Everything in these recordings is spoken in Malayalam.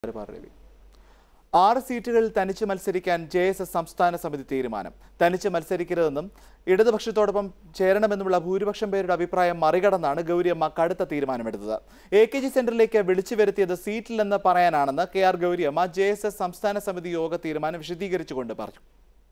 6 സീറ്റുകളിൽ തനിച്ച് മത്സരിക്കാൻ ജെഎസ്എസ് സംസ്ഥാന സമിതി തീരുമാനം. തനിച്ച് മത്സരിക്കരുതെന്നും ഇടതുപക്ഷത്തോടൊപ്പം ചേരണമെന്നുമുള്ള ഭൂരിപക്ഷം പേരുടെ അഭിപ്രായം മറികടന്നാണ് ഗൗരിയമ്മ കടുത്ത തീരുമാനമെടുത്തത്. AKG സെന്ററിലേക്ക് വിളിച്ചു വരുത്തിയത് സീറ്റിലെന്ന് പറയാനാണെന്ന് KR ഗൗരിയമ്മ ജെഎസ്എസ് സംസ്ഥാന സമിതി യോഗ തീരുമാനം വിശദീകരിച്ചുകൊണ്ട് പറഞ്ഞു.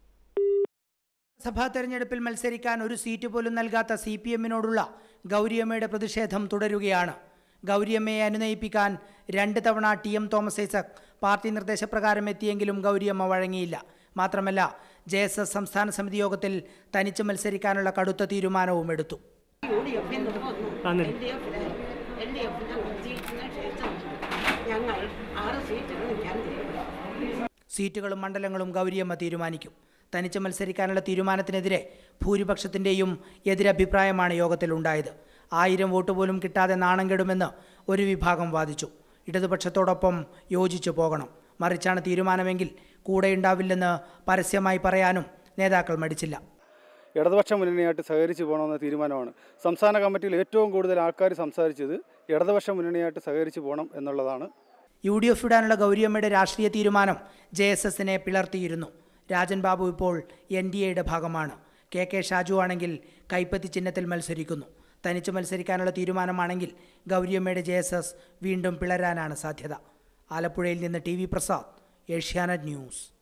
സഭാ തെരഞ്ഞെടുപ്പിൽ മത്സരിക്കാൻ ഒരു സീറ്റ് പോലും നൽകാത്ത CPM-നോടുള്ള ഗൗരിയമ്മയുടെ പ്രതിഷേധം തുടരുകയാണ്. ഗൗരിയമ്മയെ അനുനയിപ്പിക്കാൻ 2 തവണ TM തോമസ് ഐസക് പാർട്ടി നിർദ്ദേശപ്രകാരം എത്തിയെങ്കിലും ഗൗരിയമ്മ വഴങ്ങിയില്ല. മാത്രമല്ല, ജെഎസ്എസ് സംസ്ഥാന സമിതി യോഗത്തിൽ തനിച്ച് മത്സരിക്കാനുള്ള കടുത്ത തീരുമാനവും എടുത്തു. സീറ്റുകളും മണ്ഡലങ്ങളും ഗൗരിയമ്മ തീരുമാനിക്കും. തനിച്ച് മത്സരിക്കാനുള്ള തീരുമാനത്തിനെതിരെ ഭൂരിപക്ഷത്തിൻ്റെയും എതിരഭിപ്രായമാണ് യോഗത്തിലുണ്ടായത്. 1000 വോട്ട് പോലും കിട്ടാതെ നാണം കെടുമെന്ന് ഒരു വിഭാഗം വാദിച്ചു. ഇടതുപക്ഷത്തോടൊപ്പം യോജിച്ചു പോകണം, മറിച്ചാണ് തീരുമാനമെങ്കിൽ കൂടെയുണ്ടാവില്ലെന്ന് പരസ്യമായി പറയാനും നേതാക്കൾ മടിച്ചില്ല. ഇടതുപക്ഷ മുന്നണിയായിട്ട് സഹകരിച്ച് പോകണമെന്ന തീരുമാനമാണ്. സംസ്ഥാന കമ്മിറ്റിയിൽ ഏറ്റവും കൂടുതൽ ആൾക്കാർ സംസാരിച്ചത് ഇടതുപക്ഷ മുന്നണിയായിട്ട് സഹകരിച്ച് പോകണം എന്നുള്ളതാണ്. UDF ഇടാനുള്ള ഗൗരിയമ്മയുടെ രാഷ്ട്രീയ തീരുമാനം ജെഎസ്എസിനെ പിളർത്തിയിരുന്നു. രാജൻ ബാബു ഇപ്പോൾ NDAയുടെ ഭാഗമാണ്. KK ഷാജു ആണെങ്കിൽ കൈപ്പത്തി ചിഹ്നത്തിൽ മത്സരിക്കുന്നു. തനിച്ച് മത്സരിക്കാനുള്ള തീരുമാനമാണെങ്കിൽ ഗൗരിയമ്മയുടെ ജെഎസ്എസ് വീണ്ടും പിളരാനാണ് സാധ്യത. ആലപ്പുഴയിൽ നിന്ന് TV പ്രസാദ്, ഏഷ്യാനെറ്റ് ന്യൂസ്.